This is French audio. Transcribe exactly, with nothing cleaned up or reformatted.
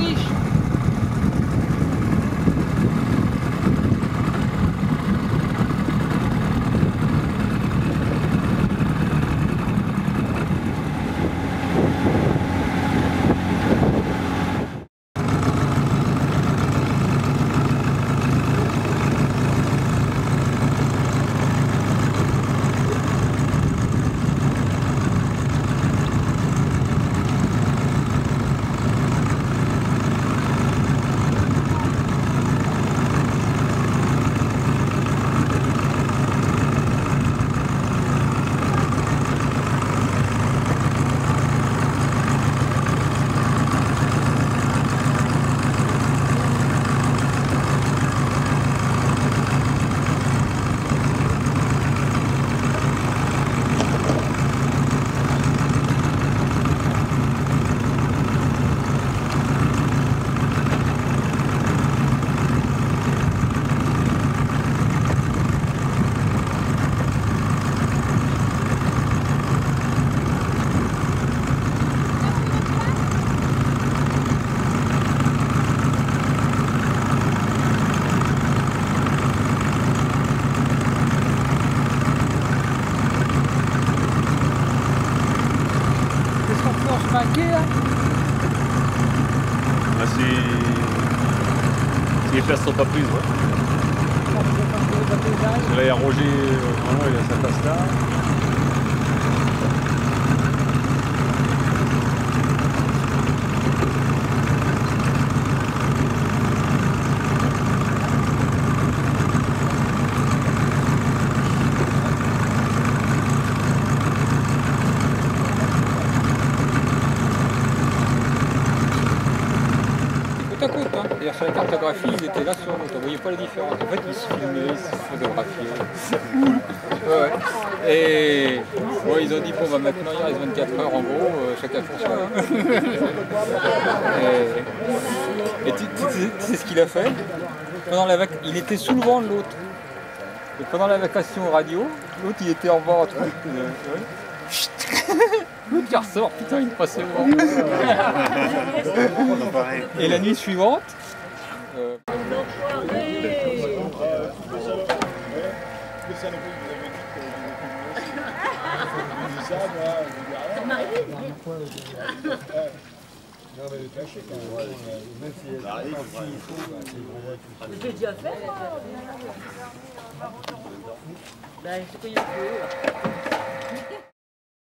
riche. Ah, si... si les places sont pas prises, ouais. Là, il y a Roger, vraiment, il a sa place là. Côte à côte, hein. D'ailleurs, sur la cartographie, ils étaient là sur l'autre. Vous voyez pas la différence. En fait, ils se filmaient, ils se photographiaient. Ouais, ouais. Et bon, ils ont dit bon, bah, maintenant il reste vingt-quatre heures en gros, euh, chacun pour soi. Hein. Et, et tu, tu, tu sais ce qu'il a fait pendant la vac... Il était sous le vent de l'autre. Et pendant la vacation radio, l'autre il était en bas en train de. L'autre qui ressort, putain, il passait au vent. Et la nuit suivante. Euh... J'ai déjà fait. Ben, c'est quoi il y a